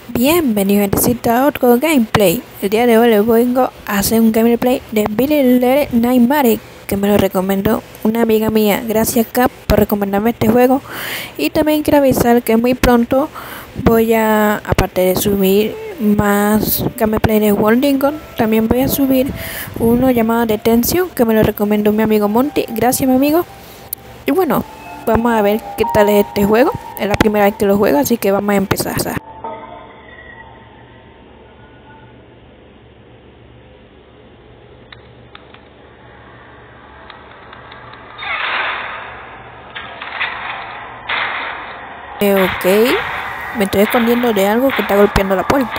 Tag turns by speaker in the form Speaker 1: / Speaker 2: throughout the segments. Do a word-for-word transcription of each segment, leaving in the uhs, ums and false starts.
Speaker 1: Bienvenidos a otro gameplay. El día de hoy les vengo a hacer un gameplay de Billy Little Nightmares, que me lo recomendó una amiga mía. Gracias Cap por recomendarme este juego. Y también quiero avisar que muy pronto voy a, aparte de subir más gameplay de Worldingon, también voy a subir uno llamado Detención, que me lo recomendó mi amigo Monty. Gracias mi amigo. Y bueno, vamos a ver qué tal es este juego. Es la primera vez que lo juego, así que vamos a empezar. Eh, ok, me estoy escondiendo de algo que está golpeando la puerta.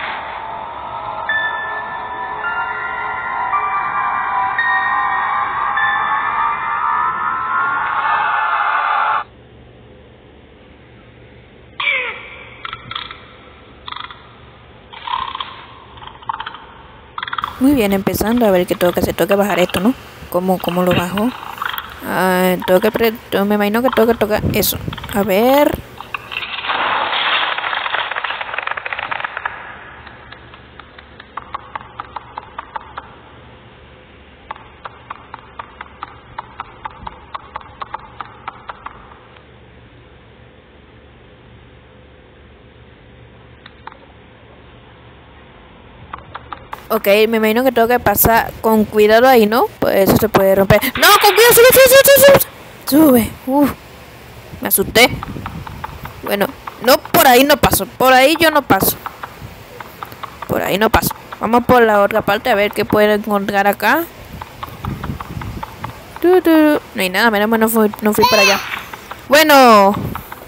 Speaker 1: Muy bien, empezando a ver que tengo que hacer, tengo que bajar esto, ¿no? ¿Cómo, cómo lo bajo? Ah, tengo que pre me imagino que tengo que tocar eso. A ver. Ok, me imagino que tengo que pasar con cuidado ahí, ¿no? Pues eso se puede romper. ¡No! ¡Con cuidado! ¡Sube, sube, sube, sube! Sube. Uf, me asusté. Bueno, no, por ahí no paso. Por ahí yo no paso. Por ahí no paso. Vamos por la otra parte a ver qué puedo encontrar acá. No hay nada, menos mal no fui, no fui para allá. Bueno.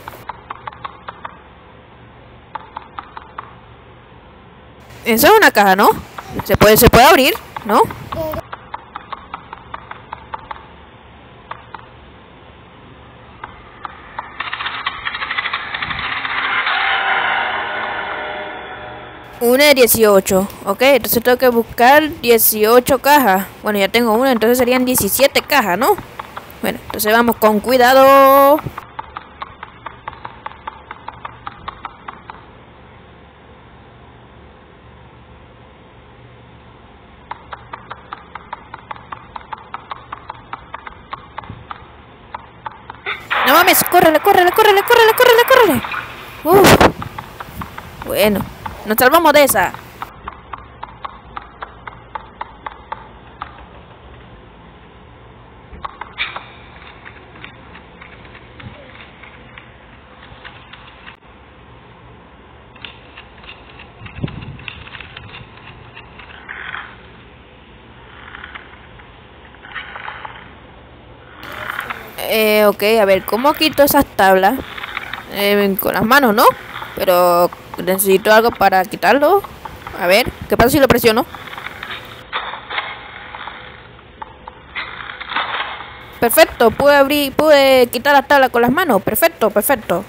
Speaker 1: Eso es una caja, ¿no? Se puede, se puede abrir, ¿no? Una de dieciocho. Ok, entonces tengo que buscar dieciocho cajas. Bueno, ya tengo una, entonces serían diecisiete cajas, ¿no? Bueno, entonces vamos con cuidado. No mames, córrele, córrele, córrele, córrele, córrele, córrele. Uf. Bueno, nos salvamos de esa. Eh, ok, a ver, ¿cómo quito esas tablas? Eh, con las manos, ¿no? Pero necesito algo para quitarlo. A ver, ¿qué pasa si lo presiono? Perfecto, pude abrir, pude quitar las tablas con las manos. Perfecto, perfecto.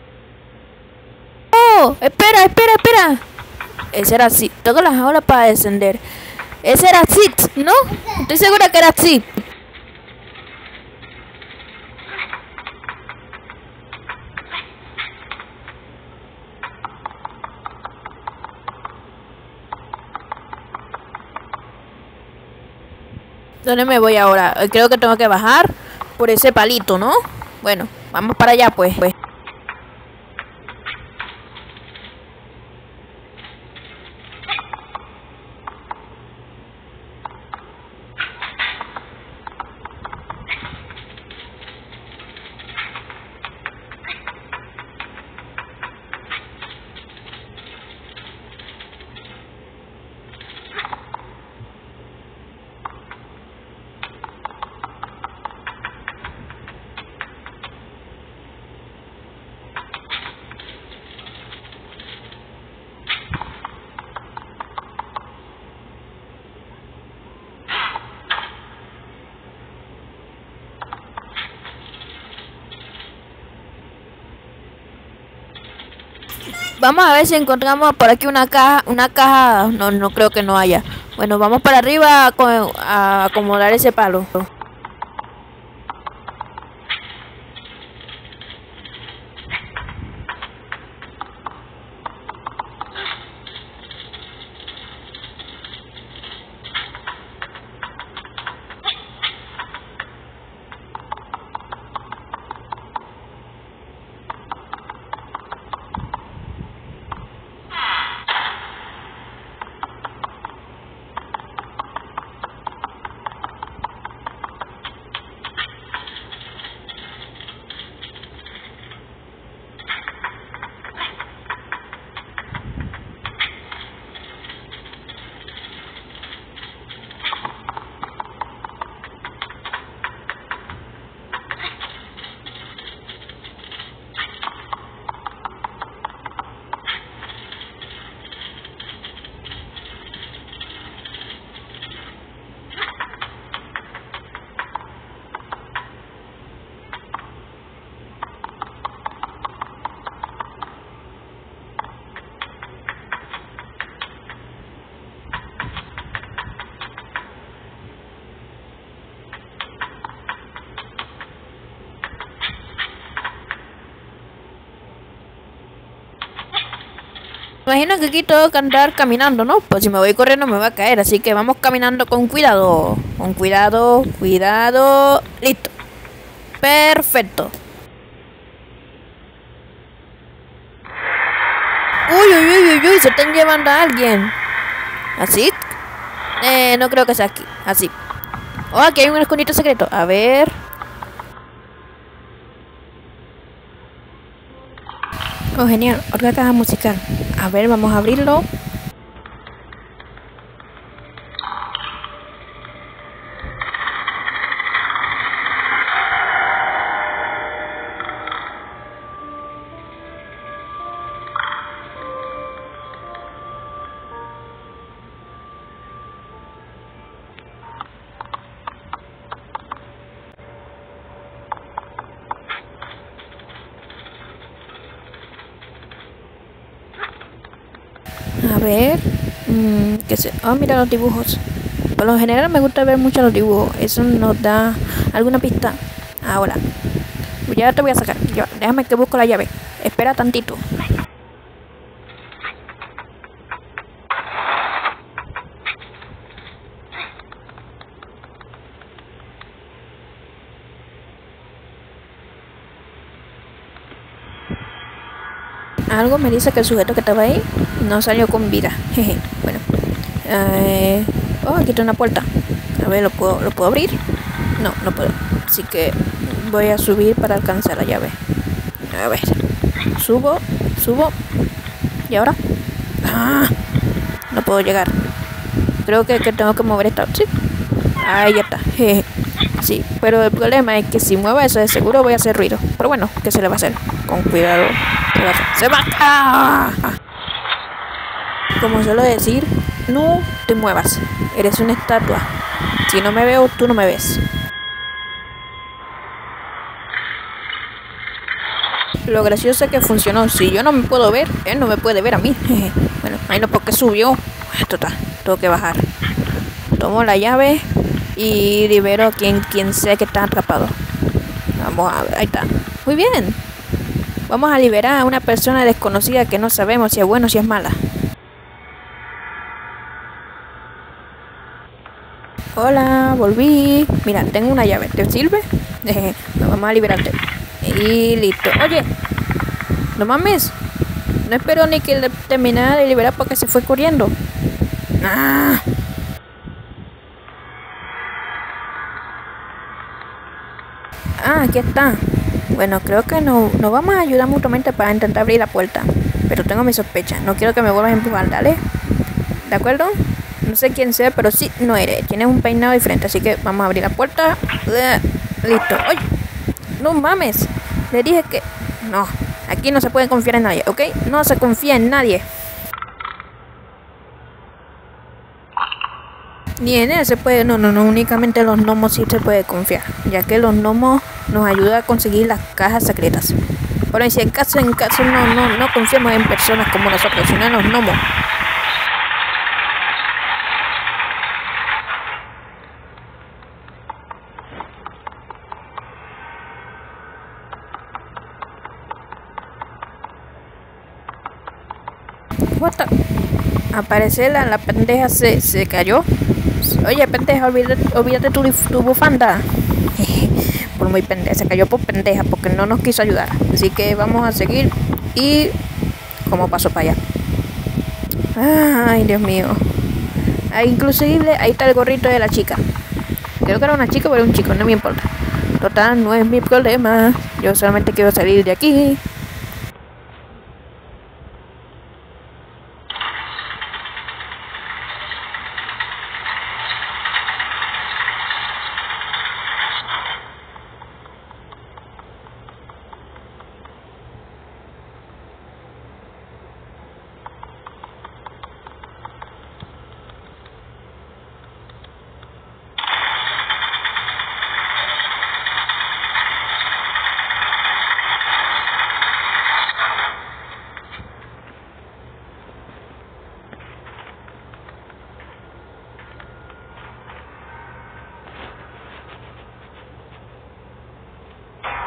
Speaker 1: Oh, espera, espera, espera. Ese era así. Tengo las aulas para descender. Ese era así, ¿no? Estoy segura que era así. ¿Dónde me voy ahora? Creo que tengo que bajar por ese palito, ¿no? Bueno, vamos para allá pues. pues. Vamos a ver si encontramos por aquí una caja, una caja, no, no creo que no haya. Bueno, vamos para arriba a, a acomodar ese palo. Imagino que aquí tengo que andar caminando, ¿no? Pues si me voy corriendo me va a caer, así que vamos caminando con cuidado. Con cuidado, cuidado. Listo. Perfecto. Uy, uy, uy, uy, uy, se están llevando a alguien. ¿Así? Eh, no creo que sea aquí. Así. Oh, aquí hay un escondite secreto. A ver. Oh, genial. Otra caja musical. A ver, vamos a abrirlo. A ver, mmm, qué sé. Oh, mira los dibujos. Por lo general me gusta ver mucho los dibujos. Eso nos da alguna pista. Ahora, ya te voy a sacar. Ya, déjame que busco la llave. Espera tantito. Algo me dice que el sujeto que estaba ahí no salió con vida. Jeje. Bueno. Eh, oh, aquí está una puerta. A ver, ¿lo puedo, ¿lo puedo abrir? No, no puedo. Así que voy a subir para alcanzar la llave. A ver. Subo, subo. ¿Y ahora? ¡Ah! No puedo llegar. Creo que, que tengo que mover esta. Sí. Ahí ya está. Jeje. Sí, pero el problema es que si muevo eso de seguro voy a hacer ruido. Pero bueno, ¿qué se le va a hacer? Con cuidado. ¡Se va! ¡Ah! Como suelo decir, no te muevas. Eres una estatua. Si no me veo, tú no me ves. Lo gracioso es que funcionó. Si yo no me puedo ver, él no me puede ver a mí. Bueno, ahí no, porque subió. Esto está. Tengo que bajar. Tomo la llave y libero a quien, quien sea que está atrapado. Vamos a ver. Ahí está. Muy bien. Vamos a liberar a una persona desconocida que no sabemos si es buena o si es mala. Hola, volví. Mira, tengo una llave. ¿Te sirve? Eh, vamos a liberarte. Y listo. Oye, no mames. No espero ni que le terminara de liberar porque se fue corriendo. Ah. Ah, aquí está. Bueno, creo que no, nos vamos a ayudar mutuamente para intentar abrir la puerta. Pero tengo mis sospechas. No quiero que me vuelvas a empujar, ¿dale? ¿De acuerdo? No sé quién sea, pero sí, no eres. Tienes un peinado diferente, así que vamos a abrir la puerta. Uh, listo. ¡Oye! No mames. Le dije que... No, aquí no se puede confiar en nadie, ¿ok? No se confía en nadie. Ni en él se puede... No, no, no. Únicamente los gnomos sí se puede confiar. Ya que los gnomos nos ayudan a conseguir las cajas secretas. Pero si en caso, en caso no, no, no confiamos en personas como nosotros, sino en los gnomos. What the... Aparece la, la pendeja se, se cayó. Oye, pendeja, olvídate, olvídate tu, tu bufanda. Por muy pendeja, se cayó por pendeja porque no nos quiso ayudar. Así que vamos a seguir. Y... ¿Cómo paso para allá? Ay, Dios mío. Ah, inclusive ahí está el gorrito de la chica. Creo que era una chica, pero un chico, no me importa. Total, no es mi problema. Yo solamente quiero salir de aquí.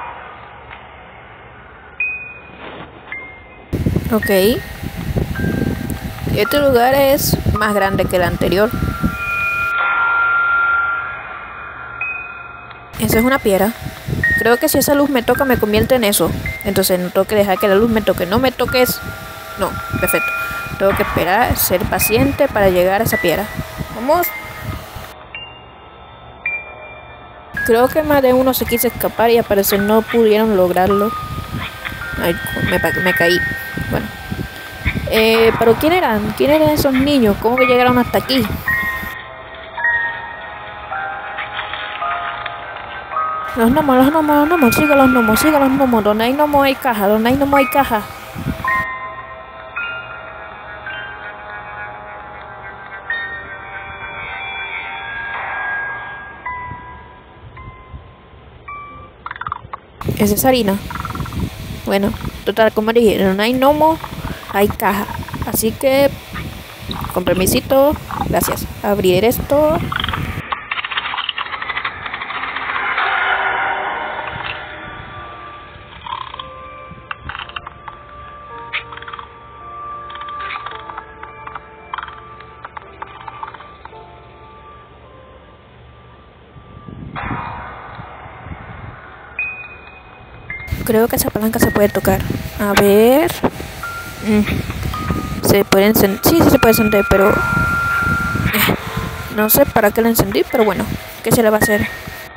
Speaker 1: Ok. Este lugar es más grande que el anterior. Esa es una piedra. Creo que si esa luz me toca me convierte en eso. Entonces no tengo que dejar que la luz me toque. No me toques. No, perfecto. Tengo que esperar, ser paciente para llegar a esa piedra. Vamos. Creo que más de uno se quiso escapar y al parecer no pudieron lograrlo. Ay, me, me caí. Bueno. Eh, pero ¿quién eran? ¿Quién eran esos niños? ¿Cómo que llegaron hasta aquí? Los gnomos, los gnomos, los gnomos, siga los gnomos, siga los gnomos. Donde hay gnomos hay caja, donde hay gnomos hay caja. Esa es harina. Bueno, total, como dije, donde hay gnomos hay caja. Así que, con permisito, gracias. Abrir esto. Creo que esa palanca se puede tocar. A ver. Mm. Se puede encender. Sí, sí se puede encender, pero... Eh, no sé para qué la encendí, pero bueno. ¿Qué se le va a hacer?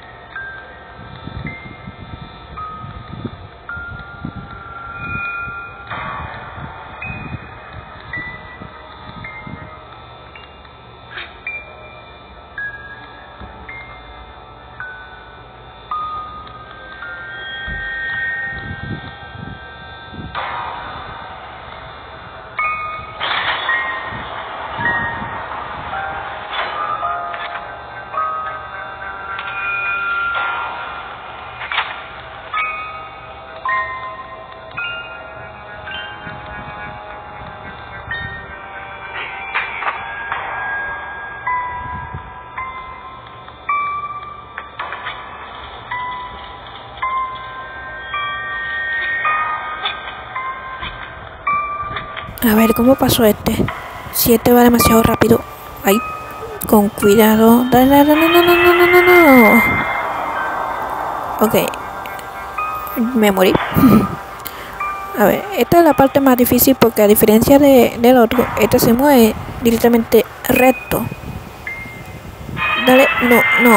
Speaker 1: A ver, ¿cómo pasó este? Si este va demasiado rápido. Ay, con cuidado. No, no, no, no, no, no, no, no. Ok. Me morí. A ver, esta es la parte más difícil porque a diferencia de, del otro, este se mueve directamente recto. Dale, no, no.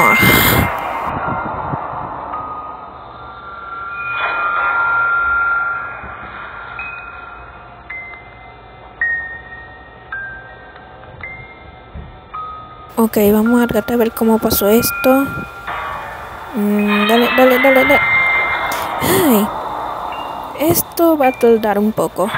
Speaker 1: Ok, vamos a tratar de ver cómo pasó esto. Mm, dale, dale, dale, dale. Ay, esto va a tardar un poco.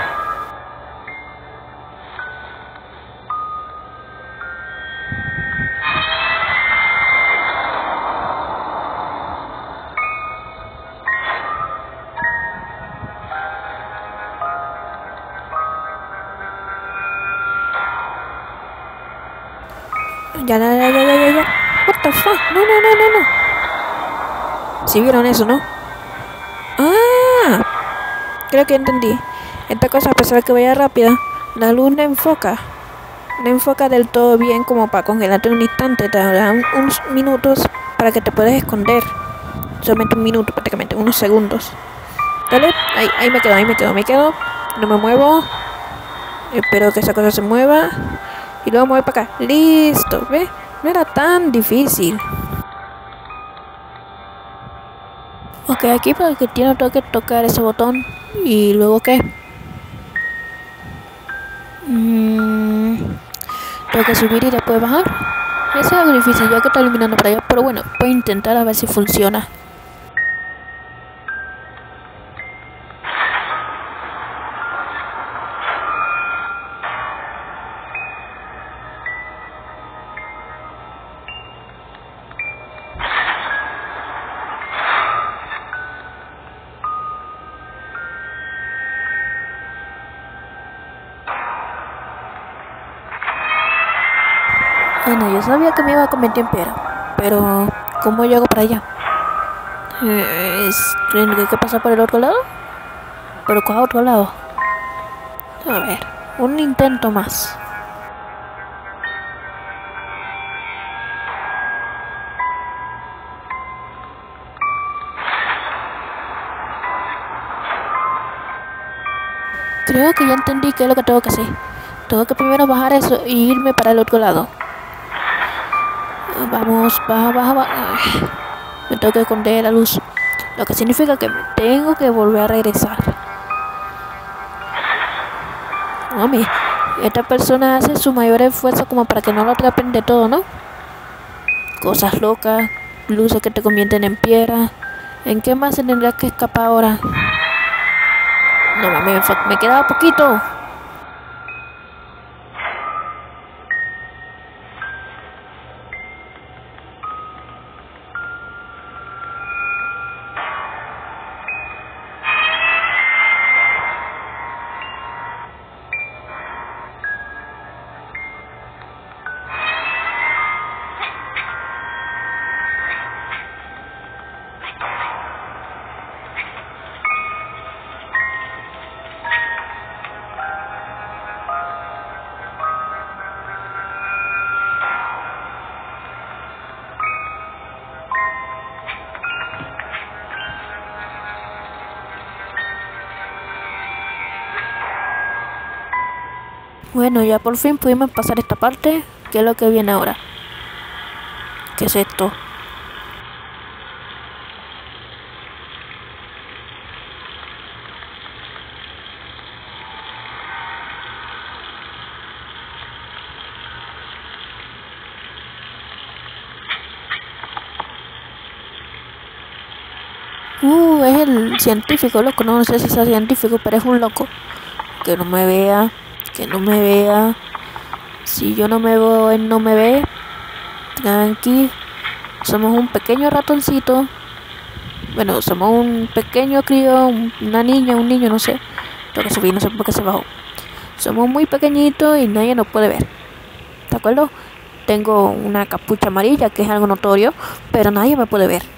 Speaker 1: Ya, ya, ya, ya, ya, ya. What the fuck? No, no, no, no, no. ¿Sí vieron eso, no? Ah, creo que entendí. Esta cosa, a pesar de que vaya rápida, la luz no enfoca. No enfoca del todo bien como para congelarte en un instante. Te dan unos minutos para que te puedas esconder. Solamente un minuto, prácticamente, unos segundos. Dale, ahí, ahí me quedo, ahí me quedo, me quedo. No me muevo. Espero que esa cosa se mueva. Y luego mover para acá. Listo, ¿ves? No era tan difícil. Ok, aquí para que tiene tengo que tocar ese botón. ¿Y luego qué? Mm, tengo que subir y después bajar. Eso es algo difícil ya que está iluminando para allá. Pero bueno, voy a intentar a ver si funciona. Bueno, yo sabía que me iba a convertir en piedra, pero ¿cómo llego para allá? Eh, ¿Tengo que pasar por el otro lado? ¿Pero cuál otro lado? A ver, un intento más. Creo que ya entendí qué es lo que tengo que hacer. Tengo que primero bajar eso y irme para el otro lado. Vamos, baja, baja, baja. Me tengo que esconder la luz. Lo que significa que me tengo que volver a regresar. Mami, esta persona hace su mayor esfuerzo como para que no lo atrapen de todo, ¿no? Cosas locas, luces que te convierten en piedra. ¿En qué más se tendrá que escapar ahora? No mami, me, me queda poquito. Bueno, ya por fin pudimos pasar esta parte. ¿Qué es lo que viene ahora? ¿Qué es esto? Uh, es el científico, loco. No, no sé si sea científico, pero es un loco. Que no me vea, que no me vea. Si yo no me veo, él no me ve. Tranqui. Somos un pequeño ratoncito. Bueno, somos un pequeño crío, una niña, un niño, no sé. Tengo que subir, no sé por qué se bajó. Somos muy pequeñitos y nadie nos puede ver. ¿De acuerdo? Tengo una capucha amarilla, que es algo notorio, pero nadie me puede ver.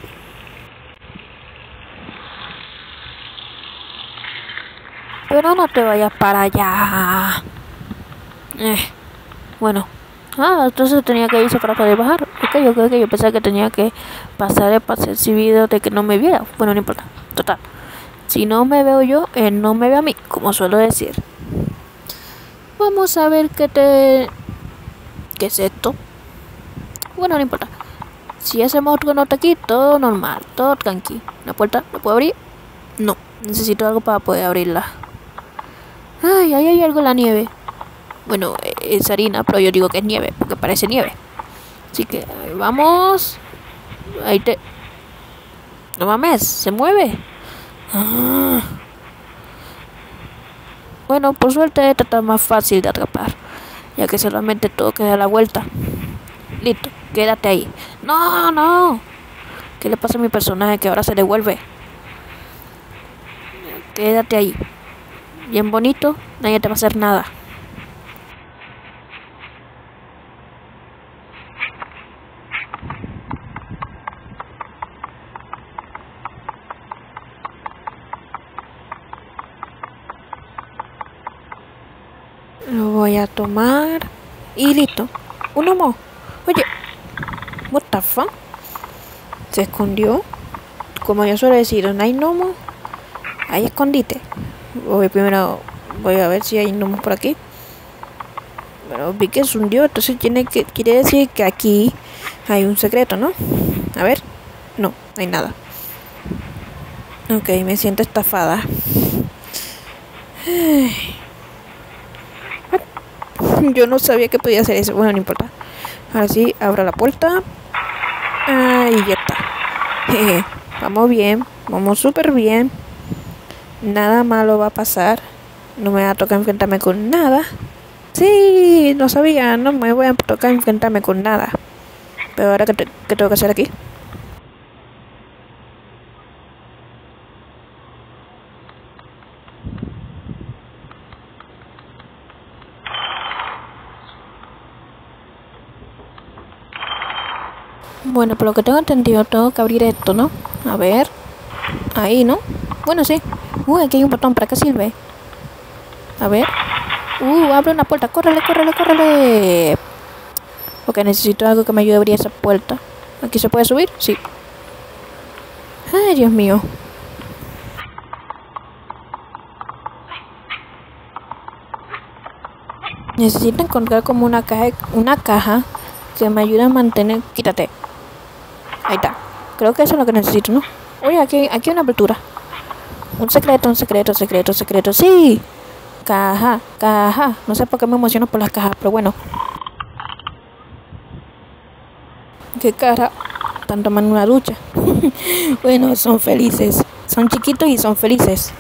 Speaker 1: Pero no te vayas para allá. Eh, bueno. Ah, entonces tenía que irse para poder bajar. Ok, ok, ok. Yo pensaba que tenía que pasar el percibido de que no me viera. Bueno, no importa. Total. Si no me veo yo, él no me ve a mí, como suelo decir. Vamos a ver qué te... ¿Qué es esto? Bueno, no importa. Si ese monstruo no está aquí, todo normal, todo tranqui. ¿La puerta la puedo abrir? No. Necesito algo para poder abrirla. Ay, ahí hay algo en la nieve. Bueno, es harina, pero yo digo que es nieve, porque parece nieve. Así que, ahí vamos. Ahí te... No mames, se mueve. Ah. Bueno, por suerte esta está más fácil de atrapar, ya que solamente todo queda a la vuelta. Listo, quédate ahí. No, no. ¿Qué le pasa a mi personaje que ahora se devuelve? Quédate ahí. Bien bonito, nadie te va a hacer nada. Lo voy a tomar y listo. Un humo. Oye, what the fuck? Se escondió. Como yo suelo decir, no hay gnomo, hay escondite. Voy primero, voy a ver si hay gnomos por aquí. Bueno, vi que se hundió, entonces tiene que, quiere decir que aquí hay un secreto, ¿no? A ver, no, no hay nada. Ok, me siento estafada. Yo no sabía que podía hacer eso. Bueno, no importa. Ahora sí, abro la puerta. Ahí ya está. Jeje. Vamos bien, vamos súper bien. Nada malo va a pasar. No me va a tocar enfrentarme con nada. Sí, no sabía, no me voy a tocar enfrentarme con nada. Pero ahora, ¿qué, te, qué tengo que hacer aquí? Bueno, por lo que tengo entendido, tengo que abrir esto, ¿no? A ver. Ahí, ¿no? Bueno, sí. Uy, aquí hay un botón. ¿Para qué sirve? A ver. Uh, abre una puerta. Córrele, córrele, córrele. Ok, necesito algo que me ayude a abrir esa puerta. ¿Aquí se puede subir? Sí. Ay, Dios mío. Necesito encontrar como una caja, una caja que me ayude a mantener... Quítate. Ahí está. Creo que eso es lo que necesito, ¿no? Oye, aquí, aquí hay una apertura. Un secreto, un secreto, secreto, secreto. ¡Sí! Caja, caja. No sé por qué me emociono por las cajas, pero bueno. ¿Qué cara? Están tomando una ducha. Bueno, son felices. Son chiquitos y son felices.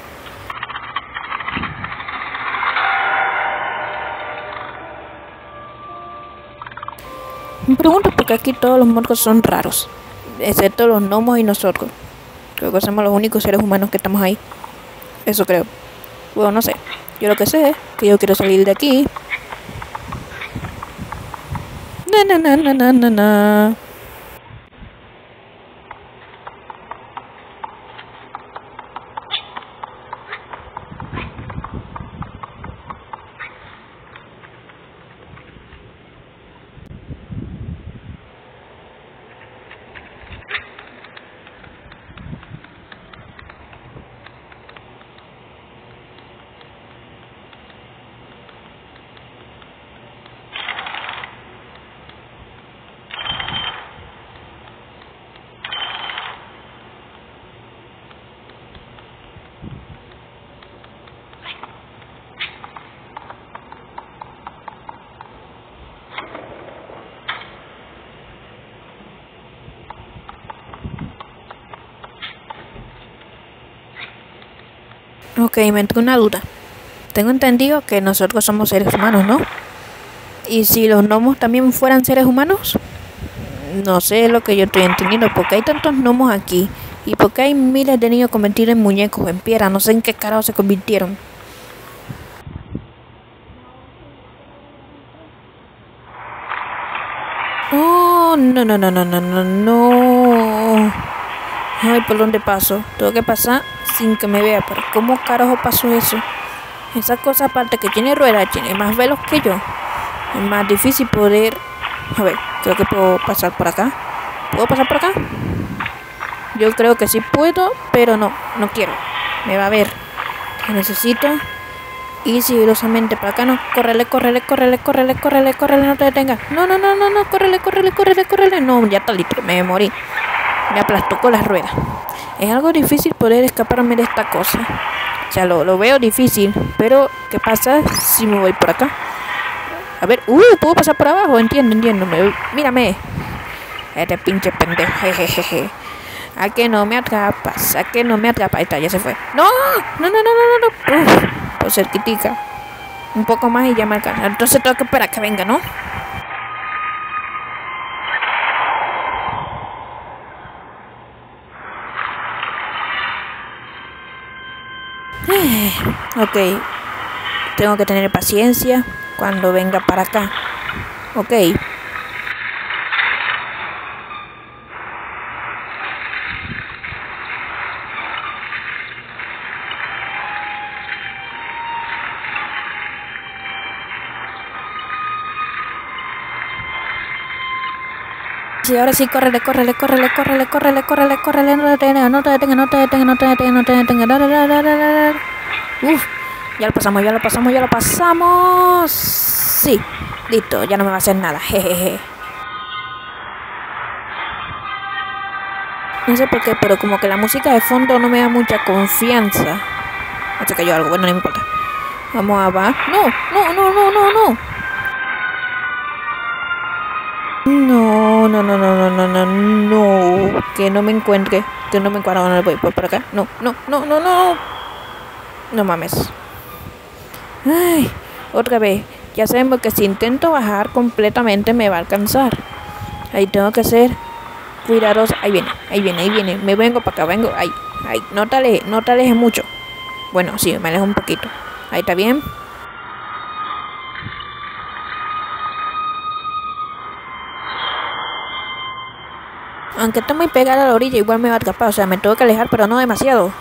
Speaker 1: Me pregunto por qué aquí todos los morcos son raros, excepto los gnomos y nosotros. Creo que somos los únicos seres humanos que estamos ahí. Eso creo. Bueno, no sé. Yo lo que sé es que yo quiero salir de aquí. Na na na na na na na. Ok, me entró una duda. Tengo entendido que nosotros somos seres humanos, ¿no? ¿Y si los gnomos también fueran seres humanos? No sé lo que yo estoy entendiendo. ¿Por qué hay tantos gnomos aquí? ¿Y por qué hay miles de niños convertidos en muñecos, en piedra? No sé en qué carajo se convirtieron. Oh, no, no, no, no, no, no, no. Ay, ¿por dónde paso? Tengo que pasar sin que me vea. Pero ¿cómo carajo pasó eso? Esa cosa aparte que tiene ruedas, tiene más velos que yo. Es más difícil poder... A ver, creo que puedo pasar por acá. ¿Puedo pasar por acá? Yo creo que sí puedo, pero no, no quiero. Me va a ver. Necesito ir sigilosamente para acá. No, córrele, córrele, córrele, córrele, córrele, córrele, no te detengas. No, no, no, no, no, córrele, córrele, córrele, córrele. No, ya está listo, me morí. Me aplastó con las ruedas. Es algo difícil poder escaparme de esta cosa. O sea, lo, lo veo difícil, pero ¿qué pasa si me voy por acá? A ver, uh, puedo pasar por abajo, entiendo, entiendo. Me, mírame. Este pinche pendejo, jejeje. A que no me atrapas, a que no me atrapas. Ahí está, ya se fue. No, no, no, no, no, no. Uf, por cerquitica. Un poco más y ya me alcanza. Entonces tengo que esperar a que venga, ¿no? Ok, tengo que tener paciencia cuando venga para acá. Ok. Sí, ahora sí, córrele, córrele, córrele, córrele, córrele, córrele, córrele, no te detengas, no te detengas, no te detengas, no te detengas, no te detengas, no te detengas. Uf, ya lo pasamos, ya lo pasamos, ya lo pasamos. Sí, listo, ya no me va a hacer nada, jejeje. No sé por qué, pero como que la música de fondo no me da mucha confianza. Hasta que yo algo, bueno, no me importa. Vamos a va. No, no, no, no, no, no. No, no, no, no, no, no, no, no. Que no me encuentre. Que no me encuentre. No voy por acá. No, no, no, no, no. No mames. Ay, otra vez. Ya sabemos que si intento bajar completamente me va a alcanzar. Ahí tengo que ser cuidadoso. Ahí viene, ahí viene, ahí viene. Me vengo para acá, vengo. Ahí, ahí. No te alejes, no te alejes mucho. Bueno, sí, me alejo un poquito. Ahí está bien. Aunque esté muy pegada a la orilla, igual me va a atrapar. O sea, me tengo que alejar, pero no demasiado.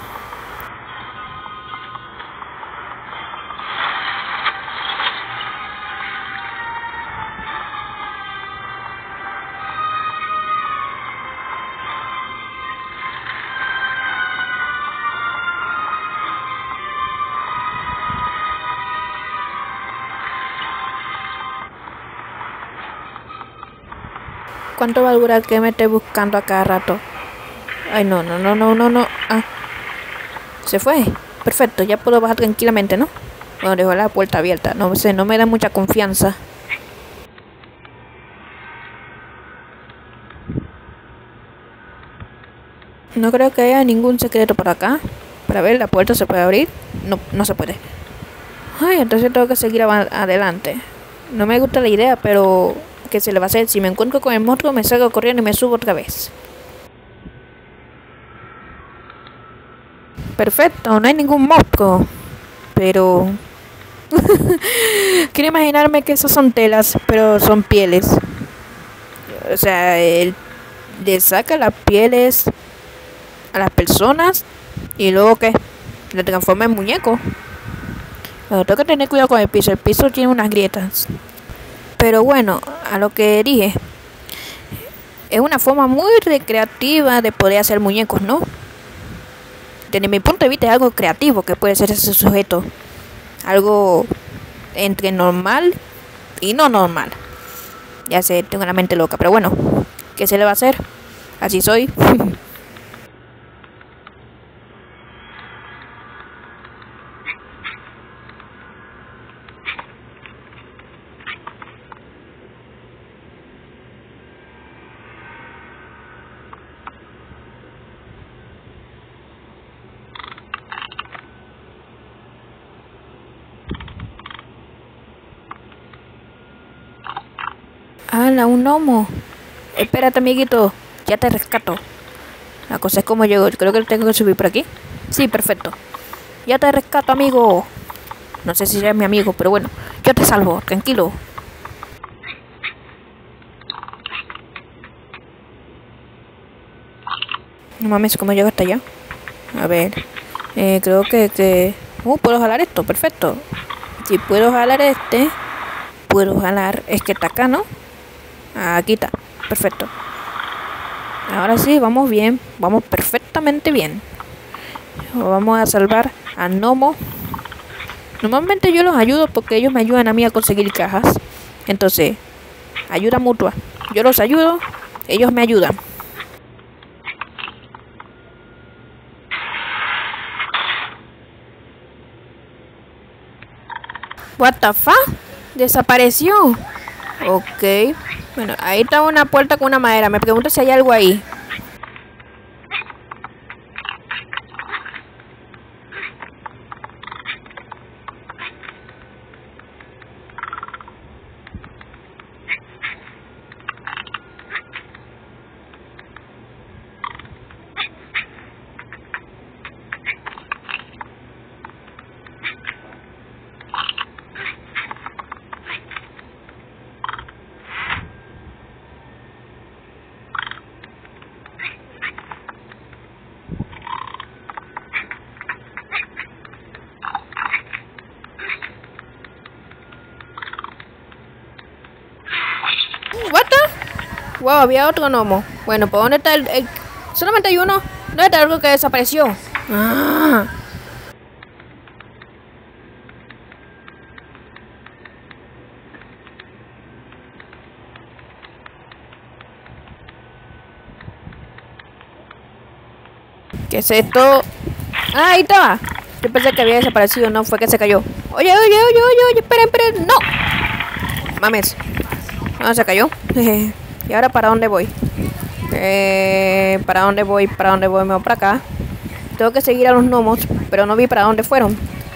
Speaker 1: ¿Cuánto va a durar que me esté buscando a cada rato? Ay, no, no, no, no, no, no. Ah, se fue. Perfecto, ya puedo bajar tranquilamente, ¿no? Bueno, dejo la puerta abierta. No sé, no me da mucha confianza. No creo que haya ningún secreto por acá. Para ver, la puerta se puede abrir. No, no se puede. Ay, entonces tengo que seguir adelante. No me gusta la idea, pero ¿qué se le va a hacer? Si me encuentro con el monstruo, me salgo corriendo y me subo otra vez. Perfecto, no hay ningún monstruo. Pero... quiero imaginarme que esas son telas, pero son pieles. O sea, él le saca las pieles a las personas y luego ¿qué? Le transforma en muñeco. Pero tengo que tener cuidado con el piso. El piso tiene unas grietas. Pero bueno, a lo que dije, es una forma muy recreativa de poder hacer muñecos, ¿no? Desde mi punto de vista es algo creativo que puede ser ese sujeto. Algo entre normal y no normal. Ya sé, tengo la mente loca, pero bueno, ¿qué se le va a hacer? Así soy. ¡Hala, un gnomo! Espérate, amiguito, ya te rescato. La cosa es como llego, creo que tengo que subir por aquí. Sí, perfecto. Ya te rescato, amigo. No sé si eres mi amigo, pero bueno, yo te salvo, tranquilo. No mames, ¿cómo llego hasta allá? A ver, eh, creo que, que... Uh, puedo jalar esto, perfecto. Si puedo jalar este, puedo jalar... Es que está acá, ¿no? Aquí está, perfecto. Ahora sí, vamos bien, vamos perfectamente bien. Vamos a salvar a Gnomo. Normalmente yo los ayudo porque ellos me ayudan a mí a conseguir cajas. Entonces, ayuda mutua. Yo los ayudo, ellos me ayudan. What the fuck? Desapareció. Ok. Bueno, ahí está una puerta con una madera. Me pregunto si hay algo ahí. What the? Wow, había otro gnomo. Bueno, ¿por dónde está el, el... Solamente hay uno. ¿Dónde está algo que desapareció? Ah. ¿Qué es esto? Ah, ahí estaba. Yo pensé que había desaparecido, no, fue que se cayó. Oye, oye, oye, oye, oye, esperen, esperen. No. Mames. No, se cayó. ¿Y ahora para dónde voy? Eh, ¿Para dónde voy? ¿Para dónde voy? Me voy para acá. Tengo que seguir a los gnomos, pero no vi para dónde fueron.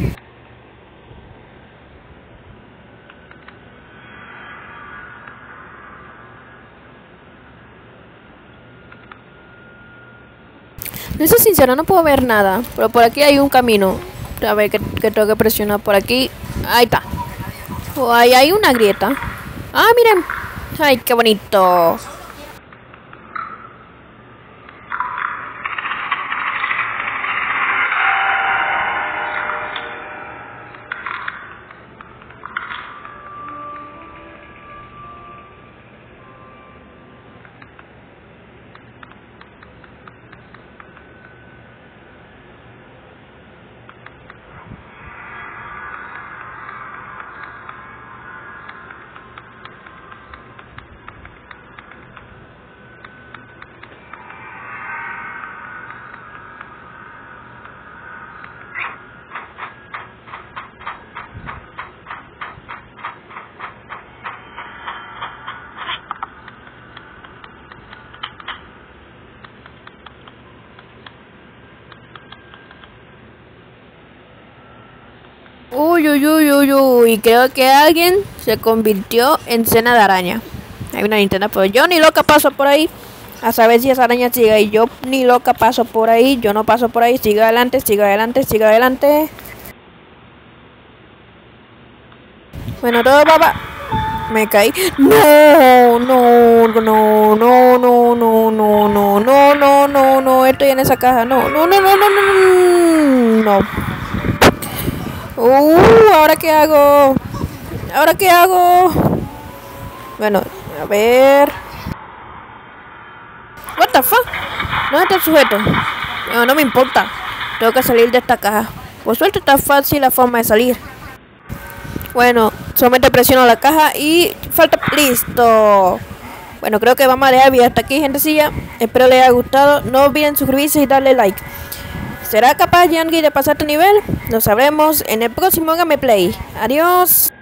Speaker 1: No soy sincero, no puedo ver nada. Pero por aquí hay un camino. A ver, que, que tengo que presionar por aquí. Ahí está. Oh, ahí hay una grieta. Ah, miren. Ay, qué bonito. Uy, uy, uy, uy, uy. Creo que alguien se convirtió en cena de araña. Hay una linterna, pero yo ni loca paso por ahí. A saber si esa araña sigue ahí. Yo ni loca paso por ahí. Yo no paso por ahí. Sigue adelante, sigue adelante, sigue adelante. Bueno, todo papá. Me caí. No, no, no, no, no, no, no, no, no, no, no, no. Estoy en esa caja. No, no, no, no, no, no, no. Uh, ¿ahora qué hago? ¿Ahora qué hago? Bueno, a ver. What the fuck? ¿Dónde está el sujeto? No, no me importa. Tengo que salir de esta caja. Por suerte está fácil la forma de salir. Bueno, solamente presiono la caja y falta. ¡Listo! Bueno, creo que vamos a dejar el video hasta aquí, gentecilla. Espero les haya gustado. No olviden suscribirse y darle like. ¿Será capaz Yangi de pasar este nivel? Lo sabremos en el próximo gameplay. Adiós.